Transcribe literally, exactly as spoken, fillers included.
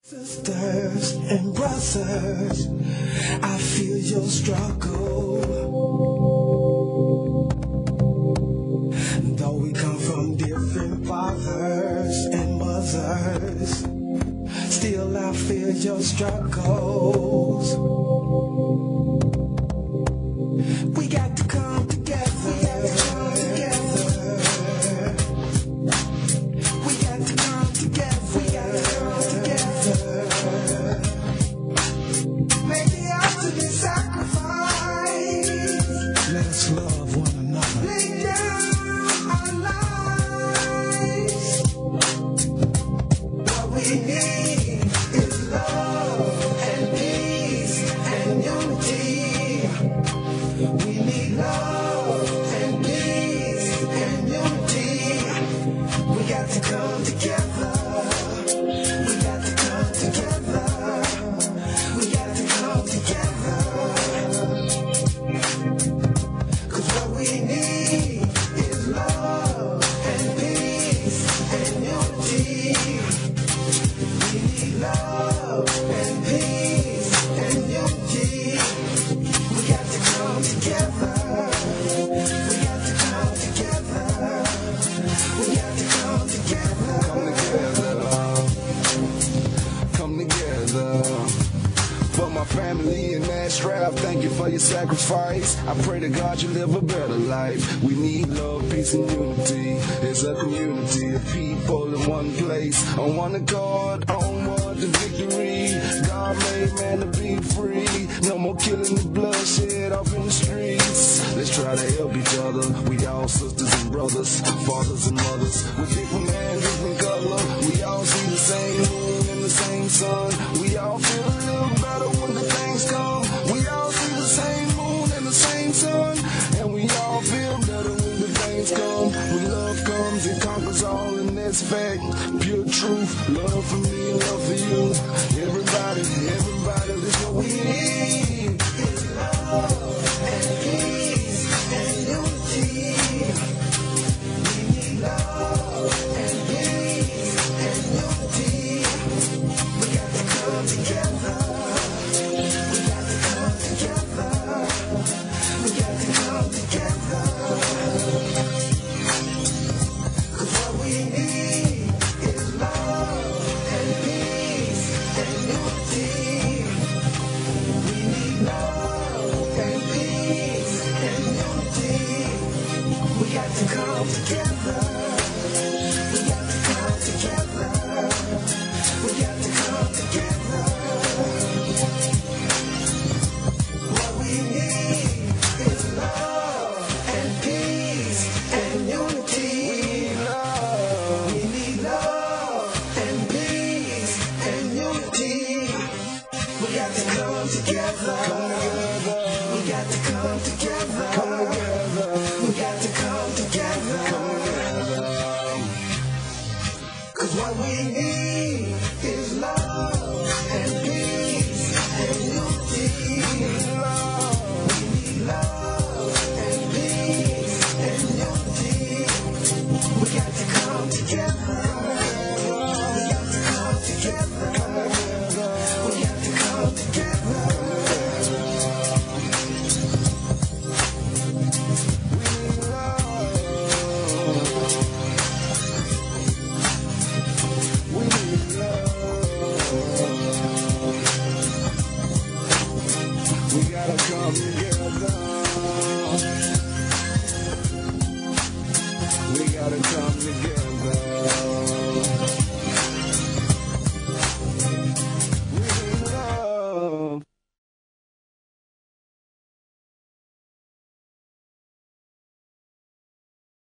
Sisters and brothers, I feel your struggle. Though we come from different fathers and mothers, still I feel your struggles. We got to come together. We got to come together. We got to come together. Make the ultimate sacrifice. Let us love one another. Lay down our lives. What we need is love and peace and unity. We need love and peace and unity. We got to come together. We got to come together. We got to come together. 'Cause what we need is love and peace and unity. We need love and peace and unity. We got to come together. We got to come together. We got to come together. Come together. For my family in that strap, thank you for your sacrifice. I pray to God you live a better life. We need love, peace, and unity. It's a community of people in one place, on one accord, onward to victory. God made man to be free. No more killing and bloodshed off in the streets. Let's try to help each other. We all sisters and brothers, fathers and mothers. We're different man, different color. We all see the same moon and the same sun. We all feel a little better when the things come. We all see the same moon and the same sun. And we all feel better when the things come. When love comes, it conquers all, and that's fact. Pure truth, love for me, love for you. Everybody, everybody, that's what we need. It's love and peace and unity. We need love and peace and unity. We got to come together. We got to come together. We got to come together. 'Cause what we need is love and peace and unity. We need love and peace and unity. We got to come together. We got to come together. We got to come together. What we need is love and peace and unity. We need love and peace and unity. We got to come together. We got to come together. We got to come together. 'Cause what we need is love and peace and unity. We need love and peace and unity. We got to come together. We got to come together. We got to come together. We need love. We gotta come together. We gotta come together.